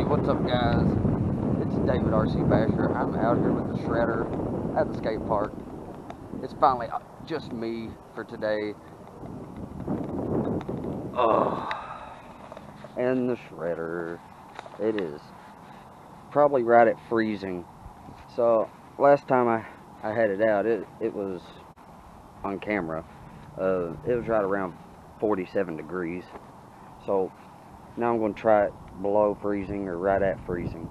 what's up guys? It's David RC Basher. I'm out here with the shredder at the skate park. It's finally just me for today. Oh, and the shredder. It is probably right at freezing. So last time I had it out, it was on camera. It was right around 47 degrees. So now I'm going to try it below freezing or right at freezing.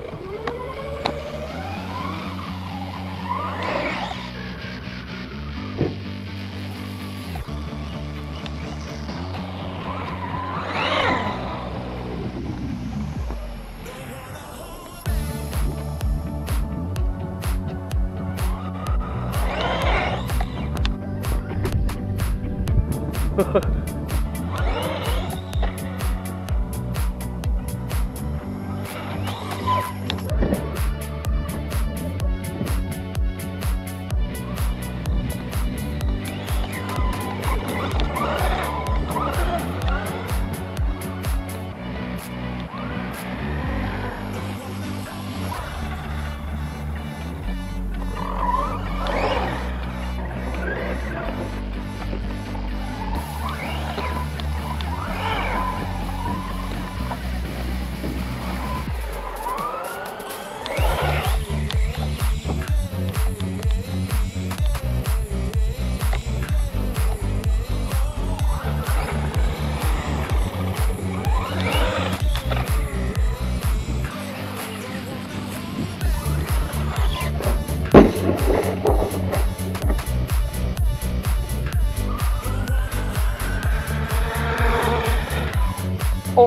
Oh.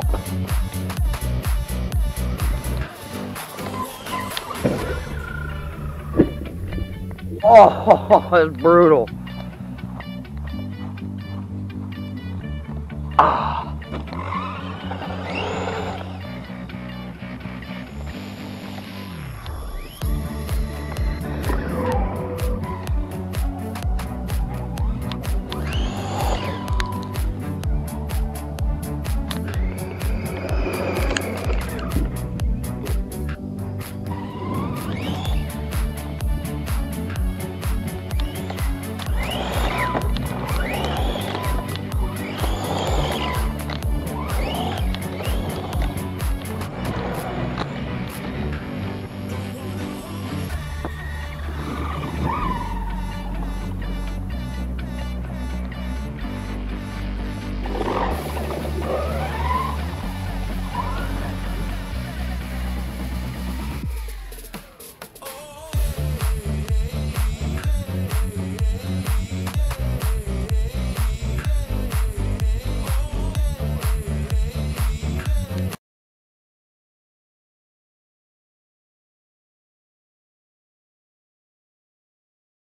Oh, it's brutal.